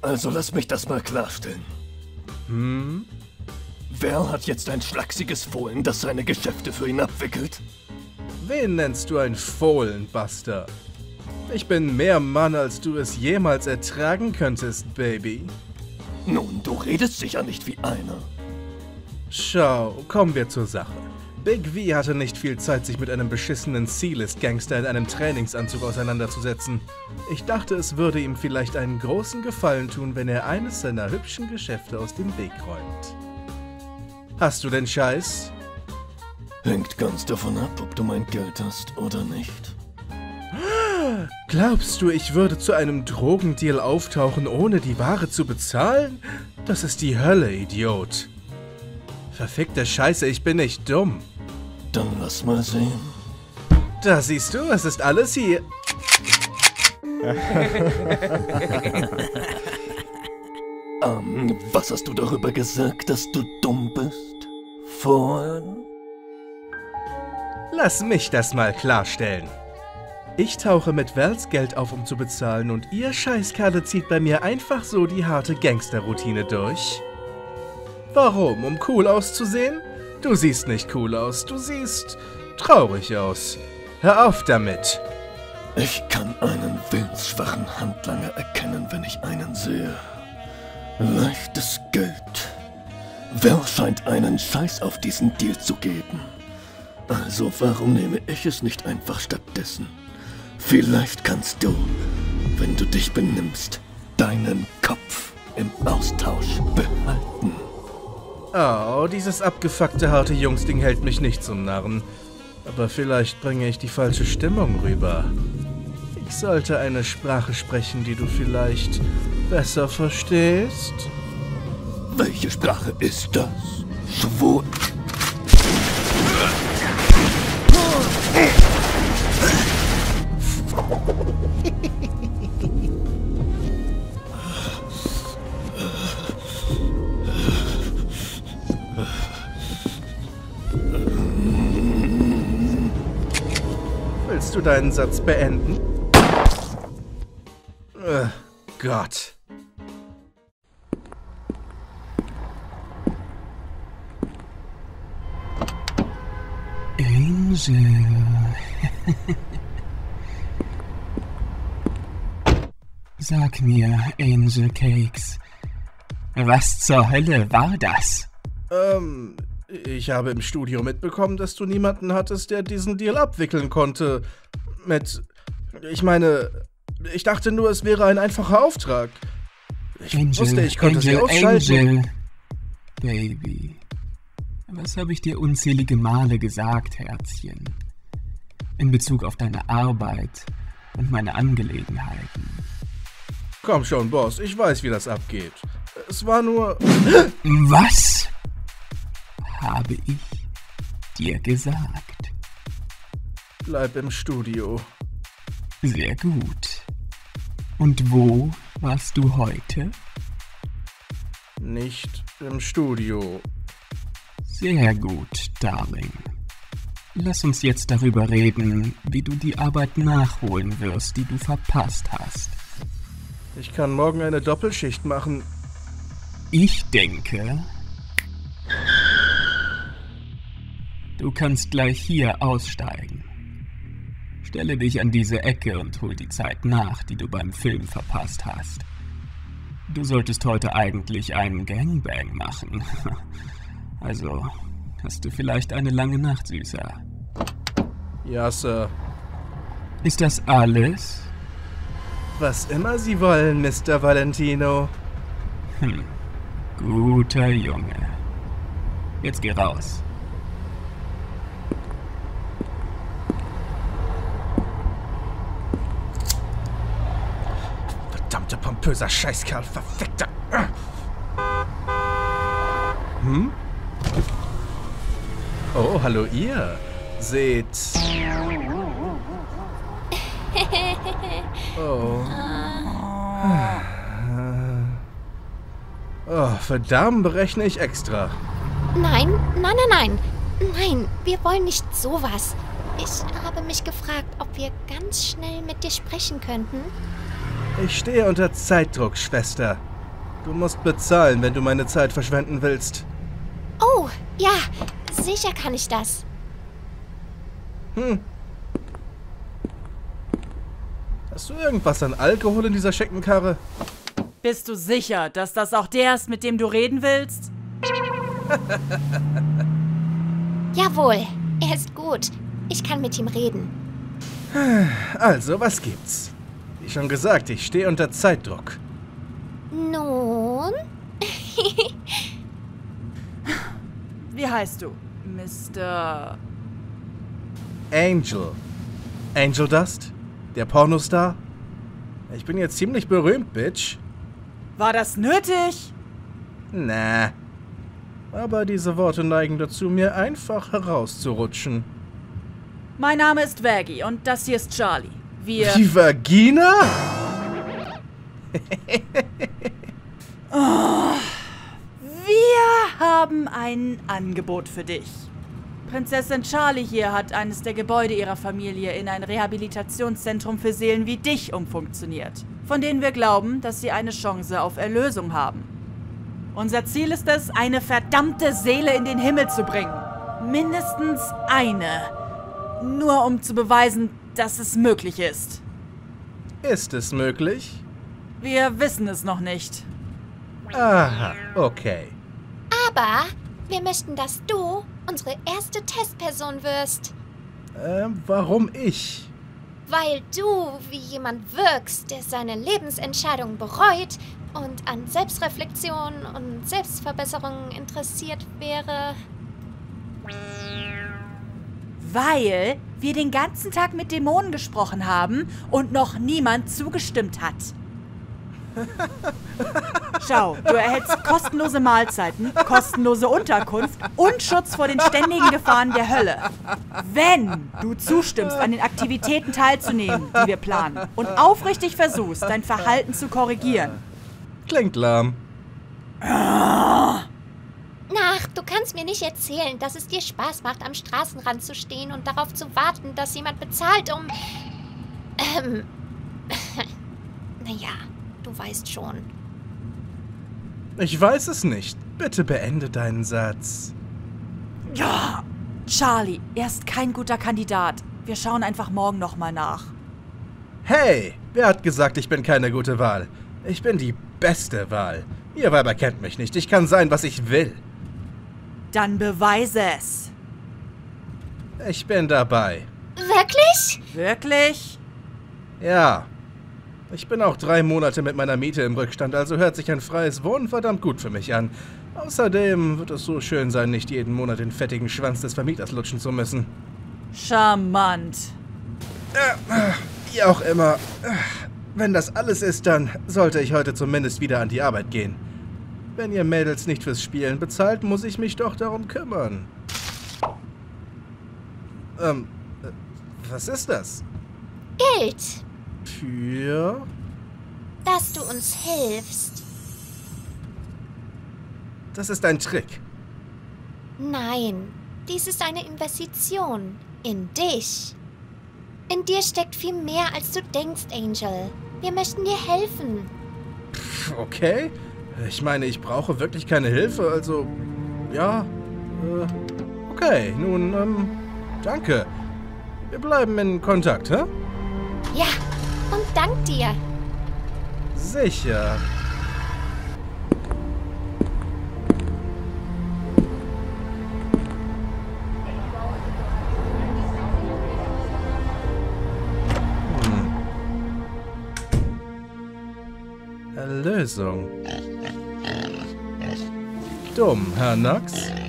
Also lass mich das mal klarstellen. Wer hat jetzt ein schlachsiges Fohlen, das seine Geschäfte für ihn abwickelt? Wen nennst du ein Fohlen, Buster? Ich bin mehr Mann, als du es jemals ertragen könntest, Baby. Nun, du redest sicher nicht wie einer. Schau, kommen wir zur Sache. Big V hatte nicht viel Zeit, sich mit einem beschissenen C-List-Gangster in einem Trainingsanzug auseinanderzusetzen. Ich dachte, es würde ihm vielleicht einen großen Gefallen tun, wenn er eines seiner hübschen Geschäfte aus dem Weg räumt. Hast du den Scheiß? Hängt ganz davon ab, ob du mein Geld hast oder nicht. Glaubst du, ich würde zu einem Drogendeal auftauchen, ohne die Ware zu bezahlen? Das ist die Hölle, Idiot. Verfickte Scheiße, ich bin nicht dumm. Dann lass mal sehen. Da siehst du, es ist alles hier. Was hast du darüber gesagt, dass du dumm bist? Fohlen? Lass mich das mal klarstellen. Ich tauche mit Vals Geld auf, um zu bezahlen, und ihr Scheißkerle zieht bei mir einfach so die harte Gangsterroutine durch. Warum? Um cool auszusehen? Du siehst nicht cool aus, du siehst traurig aus. Hör auf damit. Ich kann einen willensschwachen Handlanger erkennen, wenn ich einen sehe. Leichtes Geld. Wer scheint einen Scheiß auf diesen Deal zu geben? Also warum nehme ich es nicht einfach stattdessen? Vielleicht kannst du, wenn du dich benimmst, deinen Kopf im Austausch behalten. Oh, dieses abgefuckte harte Jungsding hält mich nicht zum Narren. Aber vielleicht bringe ich die falsche Stimmung rüber. Ich sollte eine Sprache sprechen, die du vielleicht besser verstehst. Welche Sprache ist das? Schwul. Willst du deinen Satz beenden? Gott. Angel. Sag mir, Angel Cakes, was zur Hölle war das? Ich habe im Studio mitbekommen, dass du niemanden hattest, der diesen Deal abwickeln konnte. Ich dachte nur, es wäre ein einfacher Auftrag. Ich konnte sie ausschalten. Angel, Baby, was habe ich dir unzählige Male gesagt, Herzchen? In Bezug auf deine Arbeit und meine Angelegenheiten. Komm schon, Boss, ich weiß, wie das abgeht. Es war nur... Was habe ich dir gesagt? Bleib im Studio. Sehr gut. Und wo warst du heute? Nicht im Studio. Sehr gut, Darling. Lass uns jetzt darüber reden, wie du die Arbeit nachholen wirst, die du verpasst hast. Ich kann morgen eine Doppelschicht machen. Ich denke, du kannst gleich hier aussteigen. Stelle dich an diese Ecke und hol die Zeit nach, die du beim Film verpasst hast. Du solltest heute eigentlich einen Gangbang machen. Also, hast du vielleicht eine lange Nacht, Süßer? Ja, Sir. Ist das alles? Was immer Sie wollen, Mr. Valentino. Guter Junge. Jetzt geh raus. Verdammter, pompöser Scheißkerl, verfickter... Oh, hallo ihr. Seht... Oh. Oh, verdammt, berechne ich extra. Nein, wir wollen nicht sowas. Ich habe mich gefragt, ob wir ganz schnell mit dir sprechen könnten. Ich stehe unter Zeitdruck, Schwester. Du musst bezahlen, wenn du meine Zeit verschwenden willst. Oh, ja, sicher kann ich das. Hast du irgendwas an Alkohol in dieser schicken Karre? Bist du sicher, dass das auch der ist, mit dem du reden willst? Jawohl, er ist gut. Ich kann mit ihm reden. Also, was gibt's? Wie schon gesagt, ich stehe unter Zeitdruck. Nun? Wie heißt du? Mr. Angel. Angel Dust? Der Pornostar? Ich bin jetzt ziemlich berühmt, Bitch. War das nötig? Na. Aber diese Worte neigen dazu, mir einfach herauszurutschen. Mein Name ist Vaggie und das hier ist Charlie. Wir... Die Vagina? Wir haben ein Angebot für dich. Prinzessin Charlie hier hat eines der Gebäude ihrer Familie in ein Rehabilitationszentrum für Seelen wie dich umfunktioniert, von denen wir glauben, dass sie eine Chance auf Erlösung haben. Unser Ziel ist es, eine verdammte Seele in den Himmel zu bringen. Mindestens eine. Nur um zu beweisen, dass es möglich ist. Ist es möglich? Wir wissen es noch nicht. Aha, okay. Aber wir möchten, dass du unsere erste Testperson wirst. Warum ich? Weil du wie jemand wirkst, der seine Lebensentscheidung bereut und an Selbstreflexion und Selbstverbesserung interessiert wäre. Weil wir den ganzen Tag mit Dämonen gesprochen haben und noch niemand zugestimmt hat. Schau, du erhältst kostenlose Mahlzeiten, kostenlose Unterkunft und Schutz vor den ständigen Gefahren der Hölle. Wenn du zustimmst, an den Aktivitäten teilzunehmen, die wir planen, und aufrichtig versuchst, dein Verhalten zu korrigieren. Klingt lahm. Ach, du kannst mir nicht erzählen, dass es dir Spaß macht, am Straßenrand zu stehen und darauf zu warten, dass jemand bezahlt, um... naja, du weißt schon. Ich weiß es nicht. Bitte beende deinen Satz. Ja, Charlie, er ist kein guter Kandidat. Wir schauen einfach morgen nochmal nach. Hey, wer hat gesagt, ich bin keine gute Wahl? Ich bin die beste Wahl. Ihr Weiber kennt mich nicht. Ich kann sein, was ich will. Dann beweise es. Ich bin dabei. Wirklich? Wirklich? Ja. Ich bin auch 3 Monate mit meiner Miete im Rückstand, also hört sich ein freies Wohnen verdammt gut für mich an. Außerdem wird es so schön sein, nicht jeden Monat den fettigen Schwanz des Vermieters lutschen zu müssen. Charmant. Wie auch immer. Wenn das alles ist, dann sollte ich heute zumindest wieder an die Arbeit gehen. Wenn ihr Mädels nicht fürs Spielen bezahlt, muss ich mich doch darum kümmern. Was ist das? Geld. Für... Dass du uns hilfst. Das ist ein Trick. Nein, dies ist eine Investition in dich. In dir steckt viel mehr, als du denkst, Angel. Wir möchten dir helfen. Okay. Ich meine, ich brauche wirklich keine Hilfe, also... Ja, okay, nun, danke. Wir bleiben in Kontakt, hä? Ja, und dank dir. Sicher. Erlösung. Dumm, Herr Knox.